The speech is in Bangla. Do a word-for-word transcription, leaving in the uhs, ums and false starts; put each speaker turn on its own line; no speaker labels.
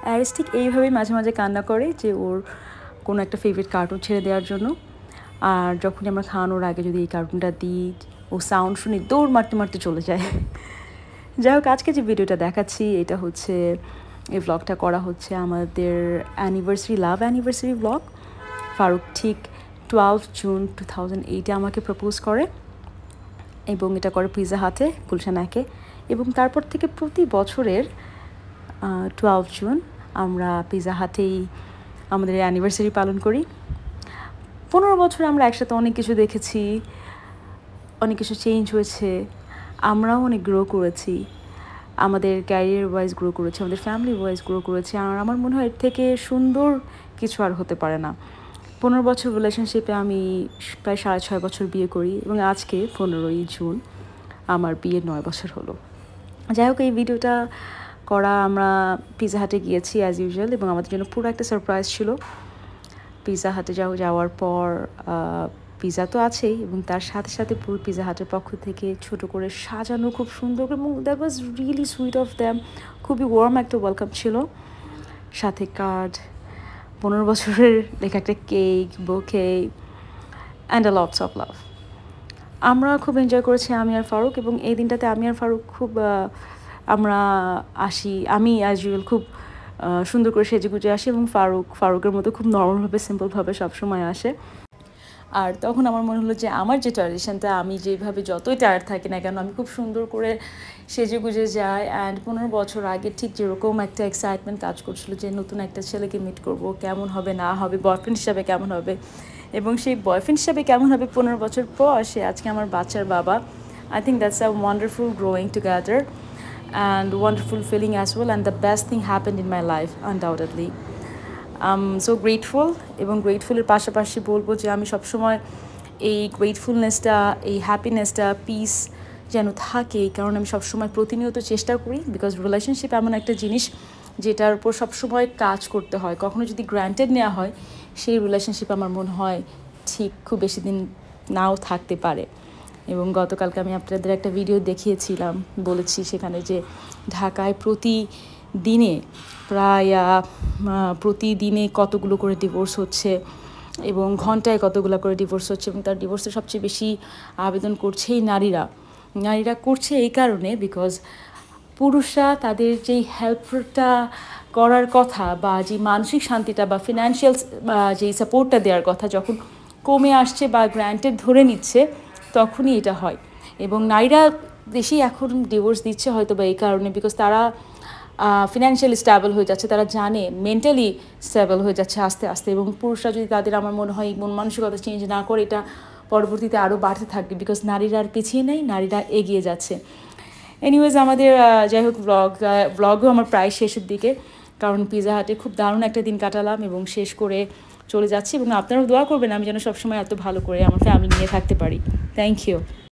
অ্যারিস্টিক এইভাবেই মাঝে মাঝে কান্না করে যে ওর কোনো একটা ফেভারিট কার্টুন ছেড়ে দেওয়ার জন্য। আর যখনই আমরা খাওয়ানোর আগে যদি এই কার্টুনটা দিই, ও সাউন্ড শুনে দৌড় মারতে মারতে চলে যায়। যাই হোক, আজকে যে ভিডিওটা দেখাচ্ছি এটা হচ্ছে, এই ভ্লগটা করা হচ্ছে আমাদের anniversary, love anniversary vlog. Faruk ঠিক টুয়েলভ জুন টু থাউজেন্ড এইটে আমাকে প্রপোজ করে এবং এটা করে পিৎজা হাটে গুলশান একে। এবং তারপর থেকে প্রতি বছরের টুয়েলভ জুন আমরা পিৎজা হাটেই আমাদের অ্যানিভার্সারি পালন করি। পনেরো বছর আমরা একসাথে অনেক কিছু দেখেছি, অনেক কিছু চেঞ্জ হয়েছে, আমরাও অনেক গ্রো করেছি, আমাদের ক্যারিয়ার ওয়াইজ গ্রো করেছি, আমাদের ফ্যামিলি ওয়াইজ গ্রো করেছি। আর আমার মনে হয় এর থেকে সুন্দর কিছু আর হতে পারে না। পনেরো বছর রিলেশনশিপে আমি প্রায় সাড়ে ছয় বছর বিয়ে করি এবং আজকে পনেরোই জুন আমার বিয়ের নয় বছর হলো। যাই হোক, এই ভিডিওটা করা আমরা পিৎজা হাটে গিয়েছি অ্যাজ ইউজুয়াল এবং আমাদের জন্য পুরো একটা সারপ্রাইজ ছিল। পিৎজা হাটে যাও যাওয়ার পর পিৎজা তো আছেই এবং তার সাথে সাথে পুরো পিৎজা হাটের পক্ষ থেকে ছোট করে সাজানো, খুব সুন্দর করে, এবং that was really sweet of them. খুবই ওয়ার্ম একটা ওয়েলকাম ছিল, সাথে কার্ড, পনেরো বছরের লেখা একটা cake, bouquet and a lots of love. আমরা খুব এনজয় করেছি আমি আর ফারুক, এবং এই দিনটাতে আমি আর ফারুক খুব আমরা আসি, আমি অ্যাজ ইউজুয়াল খুব সুন্দর করে সেজে গুজে আসি এবং ফারুক ফারুকের মতো খুব নর্মালভাবে সিম্পলভাবে সবসময় আসে। আর তখন আমার মনে হলো যে আমার যে ট্র্যাডিশনটা, আমি যেভাবে যতই টায়ার্ড থাকি না কেন আমি খুব সুন্দর করে সেজে গুজে যাই। অ্যান্ড পনেরো বছর আগে ঠিক যেরকম একটা এক্সাইটমেন্ট কাজ করছিল যে নতুন একটা ছেলেকে মিট করব, কেমন হবে না হবে, বয়ফ্রেন্ড হিসাবে কেমন হবে, এবং সেই বয়ফ্রেন্ড হিসাবে কেমন হবে পনেরো বছর পর সে আজকে আমার বাচ্চার বাবা। I think that's a wonderful growing together and wonderful feeling as well, and the best thing happened in my life undoubtedly. I'm so grateful, এবং গ্রেটফুলের পাশাপাশি বলবো যে আমি সবসময় এই গ্রেটফুলনেসটা, এই হ্যাপিনেসটা, পিস যেন থাকে, এই কারণে আমি সবসময় প্রতিনিয়ত চেষ্টা করি। বিকজ রিলেশনশিপ এমন একটা জিনিস যেটার উপর সবসময় কাজ করতে হয়। কখনো যদি গ্র্যান্টেড নেওয়া হয় সেই রিলেশনশিপ আমার মনে হয় ঠিক খুব বেশি দিন নাও থাকতে পারে। এবং গতকালকে আমি আপনাদের একটা ভিডিও দেখিয়েছিলাম, বলেছি সেখানে যে ঢাকায় প্রতিদিনে প্রায় প্রতিদিনে কতগুলো করে ডিভোর্স হচ্ছে এবং ঘন্টায় কতগুলো করে ডিভোর্স হচ্ছে, এবং তার ডিভোর্সের সবচেয়ে বেশি আবেদন করছেই নারীরা। নারীরা করছে এই কারণে বিকজ পুরুষরা তাদের যেই হেল্পটা করার কথা বা যে মানসিক শান্তিটা বা ফিনান্সিয়াল যেই সাপোর্টটা দেওয়ার কথা যখন কমে আসছে বা গ্র্যান্টেড ধরে নিচ্ছে, তখনই এটা হয়। এবং নারীরা বেশি এখন ডিভোর্স দিচ্ছে হয়তো বা এই কারণে বিকজ তারা ফিনান্সিয়ালি স্টেবল হয়ে যাচ্ছে, তারা জানে মেন্টালি স্টেবল হয়ে যাচ্ছে আস্তে আস্তে। এবং পুরুষরা যদি তাদের, আমার মনে হয়, মন মানসিকতা চেঞ্জ না করে, এটা পরবর্তীতে আরও বাড়তে থাকবে বিকজ নারীরা আর পিছিয়ে নেই, নারীরা এগিয়ে যাচ্ছে। এনিওয়েজ, আমাদের যাই হোক ব্লগ ব্লগও আমার প্রায় শেষের দিকে, কারণ পিৎজা হাটে খুব দারুণ একটা দিন কাটালাম এবং শেষ করে চলে যাচ্ছি। এবং আপনারাও দোয়া করবেন আমি যেন সবসময় এত ভালো করে আমার ফ্যামিলি নিয়ে থাকতে পারি। Thank you.